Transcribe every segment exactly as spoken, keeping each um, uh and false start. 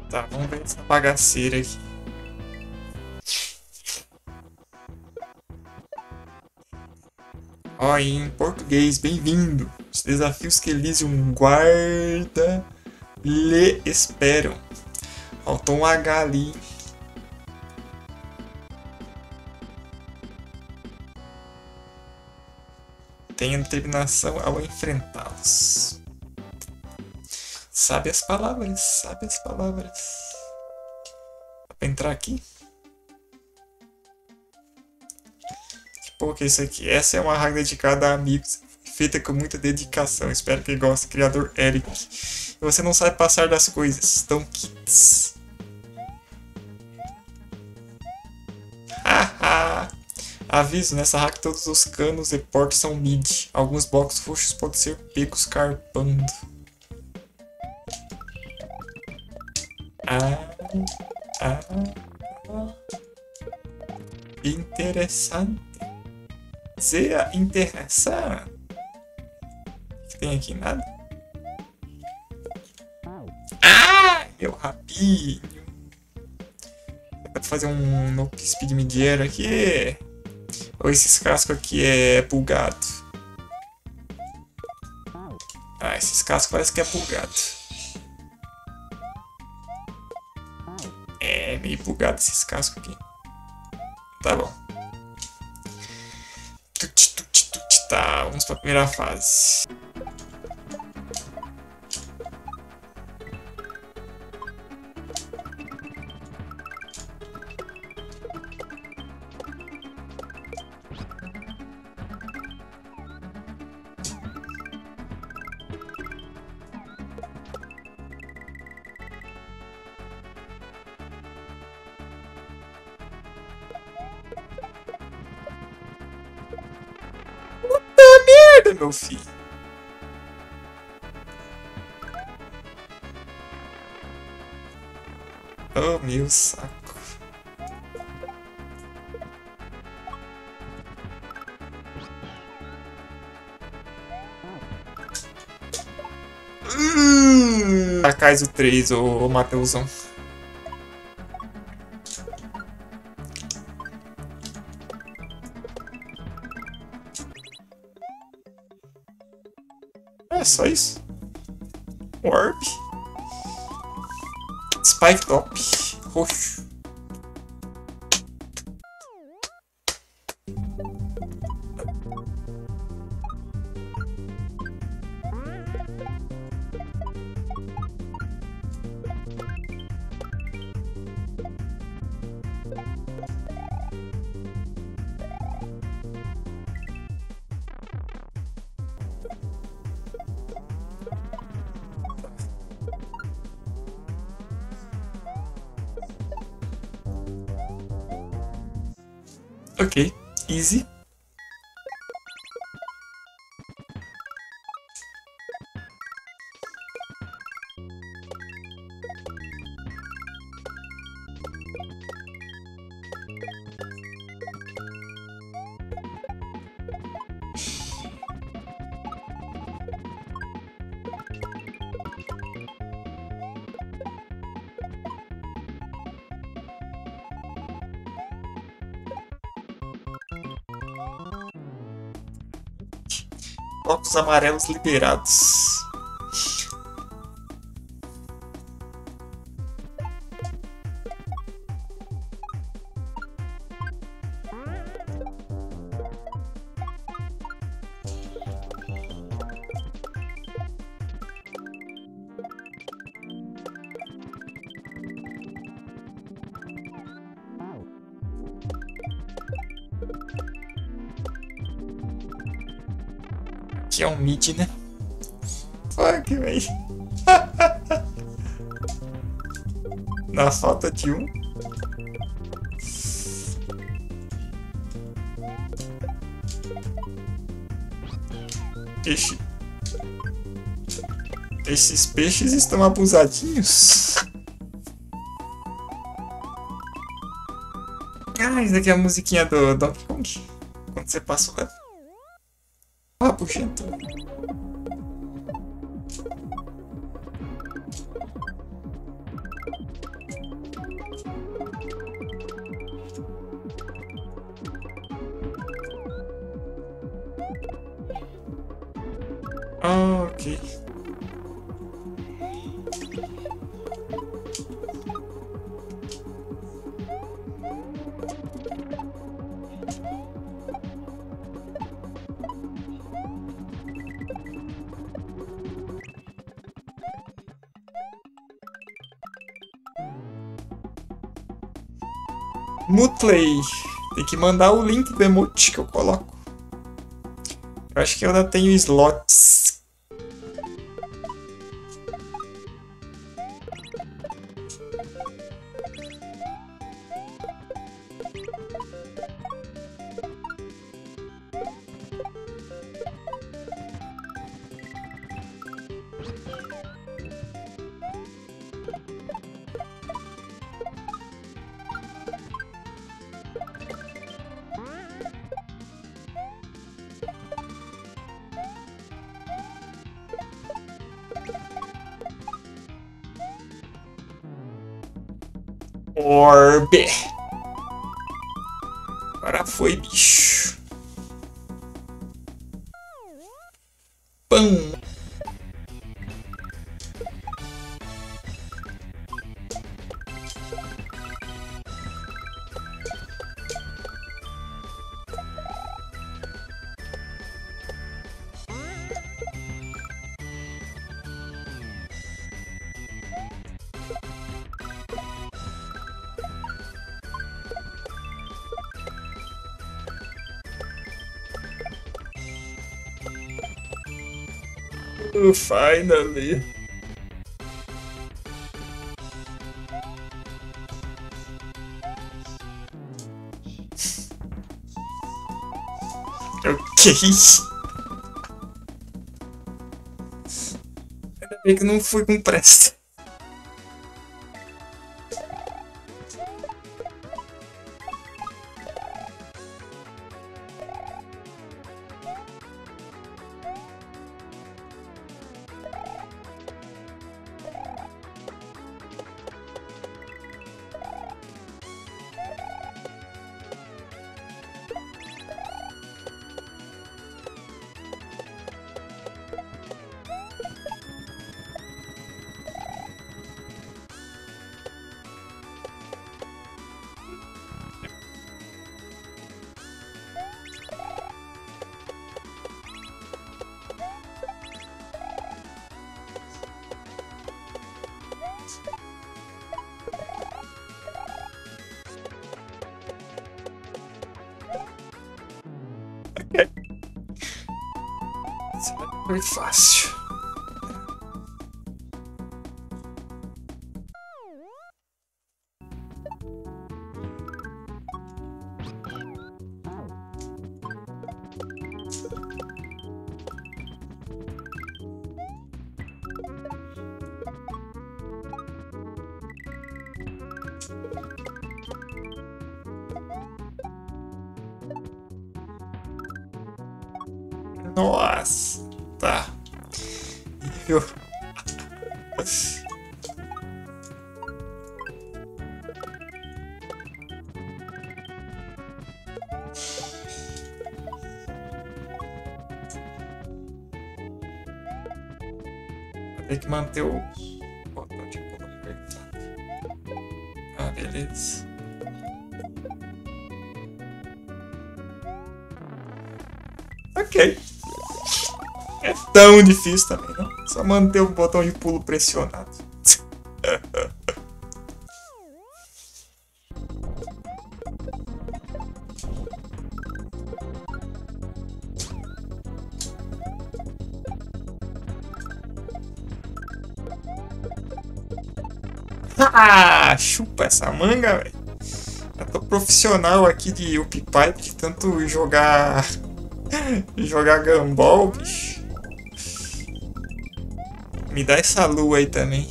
Tá, vamos ver essa bagaceira aqui. Ó, em português, bem-vindo. Os desafios que Elysium guarda lhe esperam. Faltou um H ali. Tenha determinação ao enfrentá-los. Sabe as palavras, sabe as palavras. Dá pra entrar aqui? Que porra que é isso aqui? Essa é uma hack dedicada a amigos, feita com muita dedicação. Espero que goste, criador Eric. E você não sabe passar das coisas. Estão kits. Haha! Aviso, nessa hack todos os canos e portas são mid. Alguns blocos roxos podem ser pegos carpando. Ah, ah, ah. Interessante. Seja interessante. O que tem aqui? Nada? Ah, meu rabinho. Dá pra fazer um no speed midier aqui. Ou esses cascos aqui é bugado? Ah, esses cascos parece que é bugado. É meio bugado esses cascos aqui. Tá bom. Tuti, tuti, tuti, tá, vamos pra primeira fase. Merda, meu filho. Oh, meu saco. Hum, Takais o três, ô, ô Mateusão. É só isso. Orb. Spike Top. Roxo. Ok, easy. Blocos amarelos liberados. Que é um mid, né? Fuck, véi. Na falta de um. Peixe. Esses peixes estão abusadinhos. Ah, isso aqui é a musiquinha do Donkey Kong. Quando você passa o level. Ah, puxa, então. Mutley. Tem que mandar o link do emote que eu coloco. Eu acho que eu ainda tenho slots. Orbe. Agora foi, bicho. Pam. Finally. Ok. Ainda bem que não fui com pressa. Foi fácil. Nossa, tá. Eu... Tem que manter o botão de pulo apertado. Ah, beleza. Ok. É tão difícil também, não? Só manter o botão de pulo pressionado. Ah, chupa essa manga, velho. Eu tô profissional aqui de UpPipe, de tanto jogar... jogar Gumball, bicho. Me dá essa lua aí também.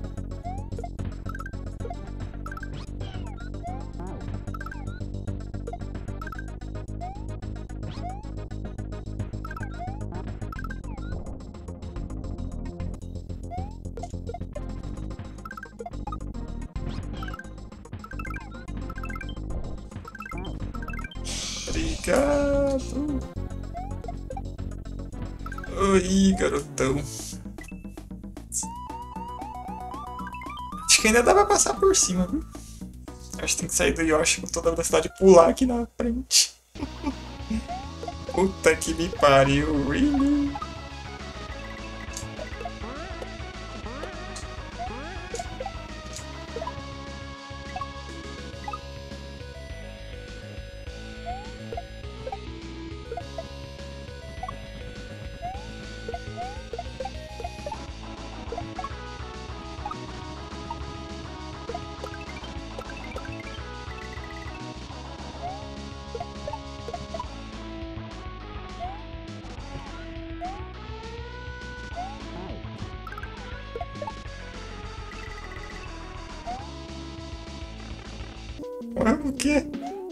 Obrigado. Oi, garotão. Acho que ainda dá pra passar por cima, viu? Acho que tem que sair do Yoshi com toda a velocidade e pular aqui na frente. Puta que me pariu, really? Ué, o quê?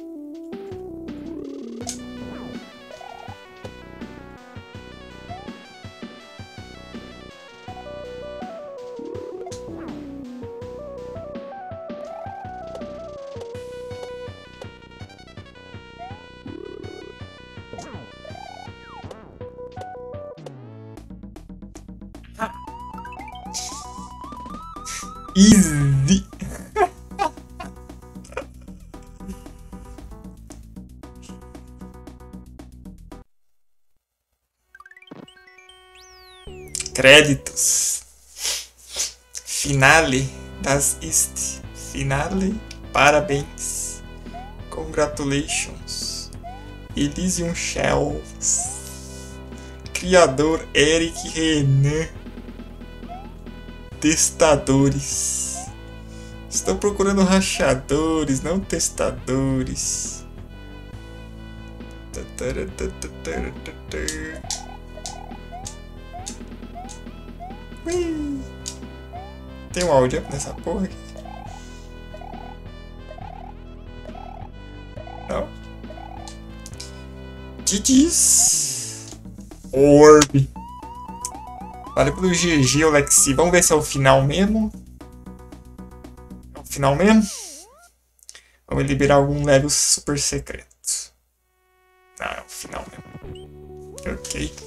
Easy. Créditos. Finale das East. Finale. Parabéns. Congratulations. Elysium Shells. Criador Eric Renan. Testadores. Estou procurando rachadores, não testadores. Ui. Tem um áudio nessa porra aqui? Não. G G's. Orb. Valeu pelo G G, Alexi. Vamos ver se é o final mesmo. É o final mesmo? Vamos liberar algum level super secreto. Ah, é o final mesmo. Ok.